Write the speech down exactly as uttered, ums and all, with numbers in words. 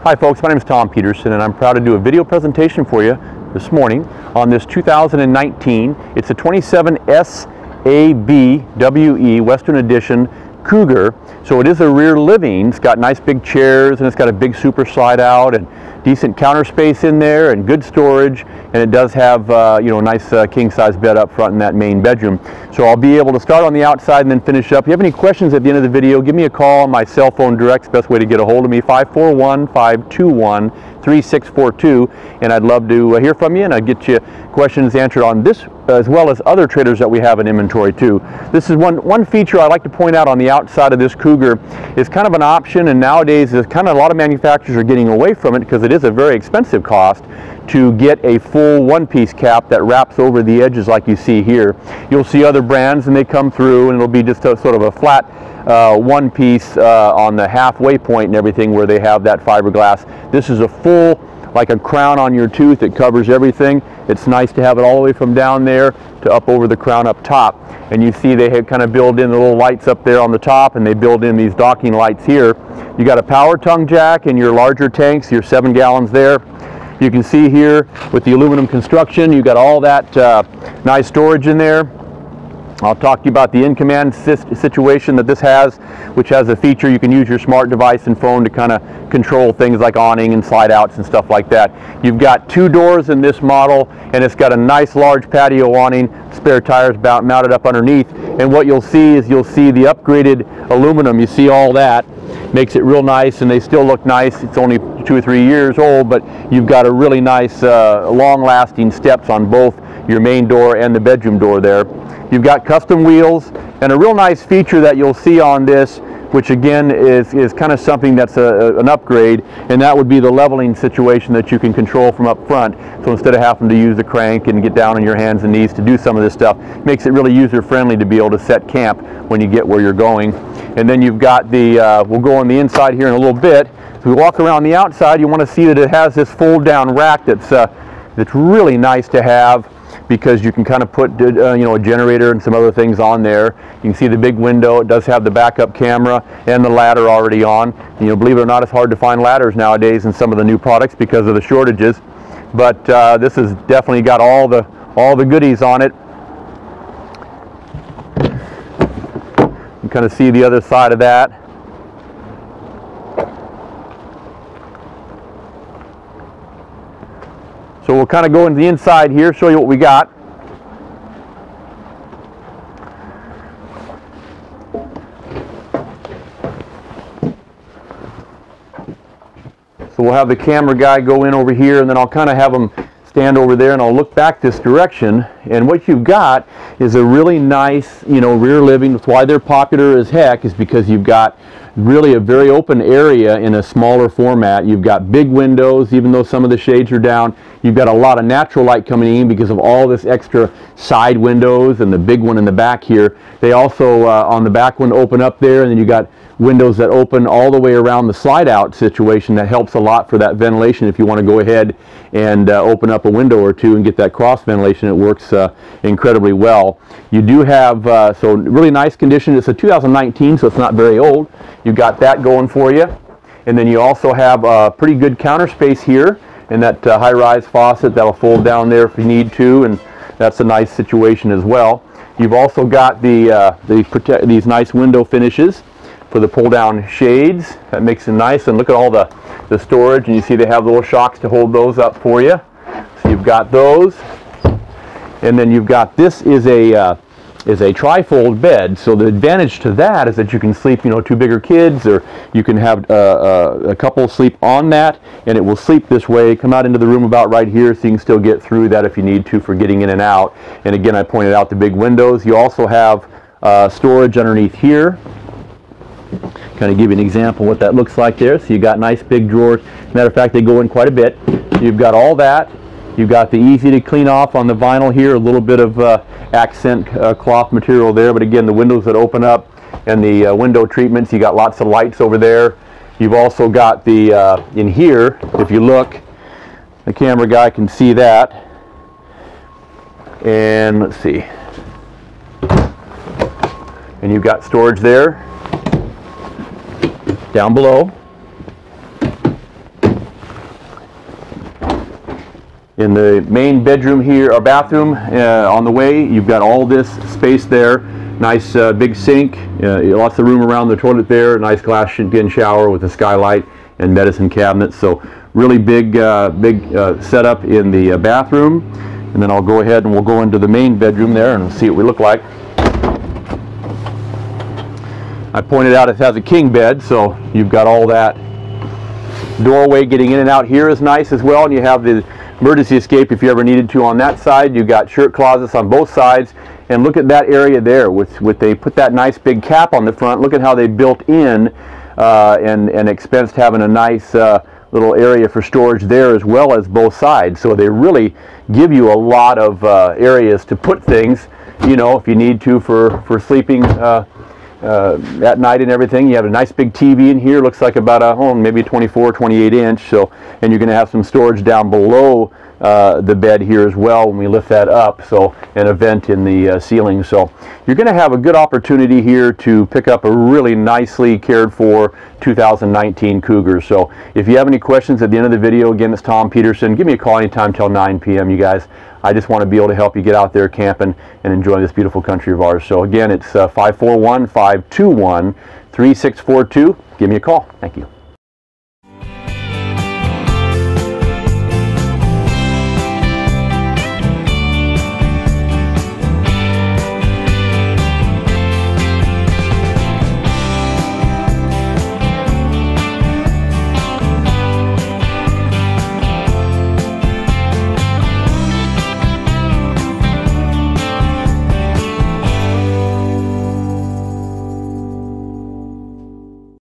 Hi folks, my name is Tom Peterson and I'm proud to do a video presentation for you this morning on this two thousand nineteen. It's a twenty-seven S A B W E Western Edition Cougar. So it is a rear living. It's got nice big chairs and it's got a big super slide out and decent counter space in there and good storage, and it does have uh, you know, a nice uh, king size bed up front in that main bedroom. So I'll be able to start on the outside and then finish up. If you have any questions at the end of the video, give me a call on my cell phone direct. Best way to get a hold of me, five four one, five two one, three six four two, and I'd love to uh, hear from you, and I'll get you questions answered on this as well as other trailers that we have in inventory too. This is one one feature I like to point out on the outside of this Cougar. Is kind of an option, and nowadays is kind of a lot of manufacturers are getting away from it because it is a very expensive cost to get a full one-piece cap that wraps over the edges like you see here. You'll see other brands and they come through and it'll be just a sort of a flat uh, one piece uh, on the halfway point and everything where they have that fiberglass. This is a full, like a crown on your tooth. It covers everything. It's nice to have it all the way from down there to up over the crown up top. And you see they have kind of built in the little lights up there on the top, and they build in these docking lights here. You got a power tongue jack in your larger tanks, your seven gallons there. You can see here with the aluminum construction, you got all that uh, nice storage in there. I'll talk to you about the in-command situation that this has, which has a feature you can use your smart device and phone to kind of control things like awning and slide outs and stuff like that. You've got two doors in this model, and it's got a nice large patio awning, spare tires mounted up underneath. And what you'll see is you'll see the upgraded aluminum. You see all that. Makes it real nice, and they still look nice. It's only two or three years old, but you've got a really nice uh, long-lasting steps on both your main door and the bedroom door there. You've got custom wheels, and a real nice feature that you'll see on this, which again is, is kind of something that's a, a, an upgrade, and that would be the leveling situation that you can control from up front. So instead of having to use the crank and get down on your hands and knees to do some of this stuff, makes it really user-friendly to be able to set camp when you get where you're going. And then you've got the, uh, we'll go on the inside here in a little bit. If we walk around the outside, you want to see that it has this fold-down rack that's, uh, that's really nice to have, because you can kind of put uh, you know, a generator and some other things on there. You can see the big window. It does have the backup camera and the ladder already on. You know, believe it or not, it's hard to find ladders nowadays in some of the new products because of the shortages. But uh, this has definitely got all the all the goodies on it. You kind of see the other side of that. So we'll kind of go into the inside here, show you what we got. So we'll have the camera guy go in over here, and then I'll kind of have him stand over there, and I'll look back this direction. And what you've got is a really nice, you know, rear living. That's why they're popular as heck, is because you've got really a very open area in a smaller format. You've got big windows, even though some of the shades are down. You've got a lot of natural light coming in because of all this extra side windows and the big one in the back here. They also, uh, on the back one, open up there, and then you got windows that open all the way around the slide out situation. That helps a lot for that ventilation if you want to go ahead and uh, open up a window or two and get that cross ventilation. It works uh, incredibly well. You do have, uh, so really nice condition. It's a two thousand nineteen, so it's not very old. You've got that going for you. And then you also have a pretty good counter space here in that uh, high-rise faucet that'll fold down there if you need to, and that's a nice situation as well. You've also got the, uh, the protect, these nice window finishes for the pull-down shades. That makes it nice, and look at all the, the storage, and you see they have little shocks to hold those up for you. So you've got those, and then you've got, this is a uh, is a tri-fold bed. So the advantage to that is that you can sleep, you know, two bigger kids, or you can have uh, uh, a couple sleep on that, and it will sleep this way, come out into the room about right here, so you can still get through that if you need to for getting in and out. And again, I pointed out the big windows. You also have uh, storage underneath here. Kind of give you an example what that looks like there. So you got nice big drawers. Matter of fact, they go in quite a bit. You've got all that. You've got the easy to clean off on the vinyl here, a little bit of uh, accent uh, cloth material there, but again, the windows that open up and the uh, window treatments. You got lots of lights over there. You've also got the, uh, in here, if you look, the camera guy can see that. And let's see. And you've got storage there. Down below. In the main bedroom here, or bathroom uh, on the way, you've got all this space there. Nice uh, big sink, uh, lots of room around the toilet there, nice glass skin shower with a skylight and medicine cabinet. So really big, uh, big uh, setup in the uh, bathroom. And then I'll go ahead and we'll go into the main bedroom there and see what we look like. I pointed out it has a king bed, so you've got all that. Doorway getting in and out here is nice as well, and you have the emergency escape if you ever needed to on that side. You've got shirt closets on both sides, and look at that area there with, with they put that nice big cap on the front. Look at how they built in uh, and, and expensed having a nice uh, little area for storage there as well as both sides. So they really give you a lot of uh, areas to put things, you know, if you need to for, for sleeping uh, uh, at night and everything. You have a nice big T V in here, looks like about a, oh, maybe twenty-four, twenty-eight inch. So, and you're going to have some storage down below uh, the bed here as well when we lift that up. So, and a vent in the uh, ceiling. So you're going to have a good opportunity here to pick up a really nicely cared for two thousand nineteen Cougar. So if you have any questions at the end of the video, again, it's Tom Peterson. Give me a call anytime till nine P M you guys. I just want to be able to help you get out there camping and enjoy this beautiful country of ours. So again, it's uh, five four one, five two one, three six four two. Give me a call. Thank you.